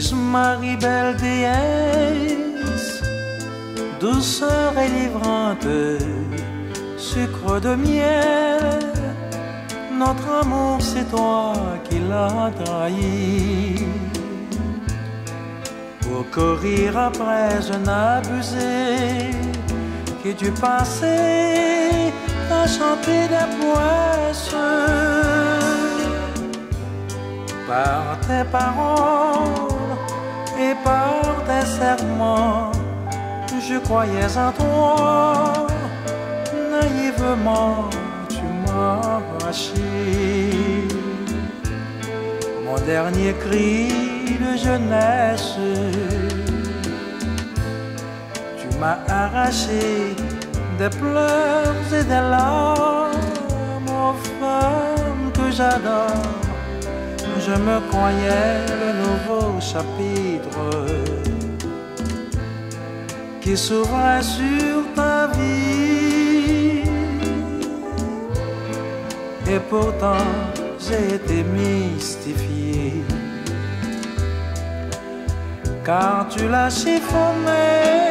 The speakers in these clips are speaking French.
Marie, belle déesse, douceur et livrante, sucre de miel, notre amour c'est toi qui l'as trahi. Pour courir après un abusé qui du passé a chanté des prouesses. Par tes paroles et par tes serments, je croyais en toi, naïvement tu m'as arraché mon dernier cri de jeunesse. Tu m'as arraché des pleurs et des larmes aux femmes que j'adore. Je me croyais le nouveau chapitre qui s'ouvrait sur ta vie. Et pourtant j'ai été mystifié, car tu l'as chiffonné.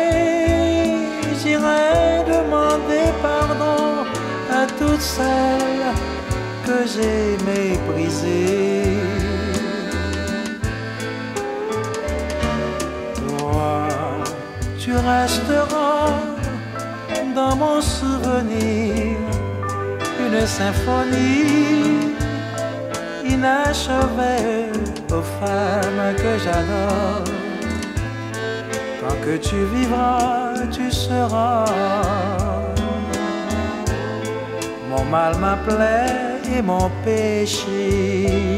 J'irai demander pardon à toutes celles que j'ai méprisées. Toi, tu resteras dans mon souvenir, une symphonie inachevée aux femmes que j'adore. Tant que tu vivras, tu seras mon mal, ma plaie et mon péché.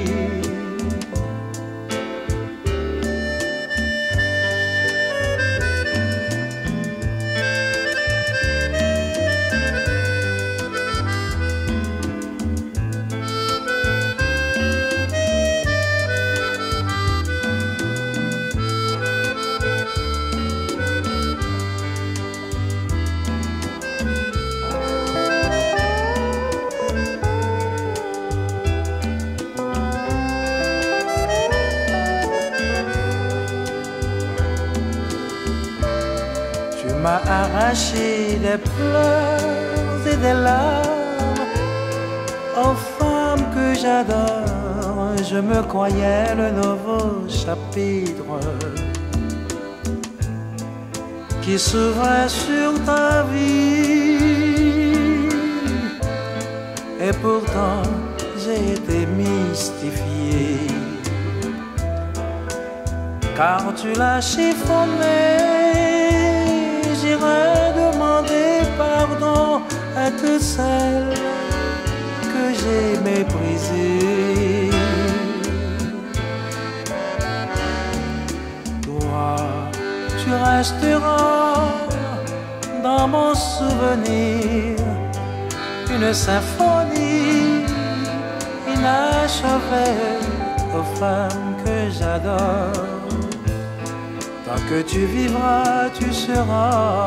Tu m'as arraché des pleurs et des larmes aux femmes que j'adore. Je me croyais le nouveau chapitre qui s'ouvrait sur ta vie. Et pourtant j'ai été mystifié, car tu l'as chiffonné. J'irai demander pardon à toutes celles que j'ai méprisées. Toi, tu resteras dans mon souvenir, une symphonie inachevée aux femmes que j'adore. Tant que tu vivras, tu seras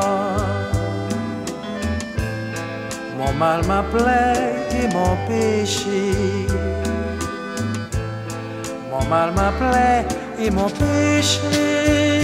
mon mal, ma plaie et mon péché. Mon mal, ma plaie et mon péché.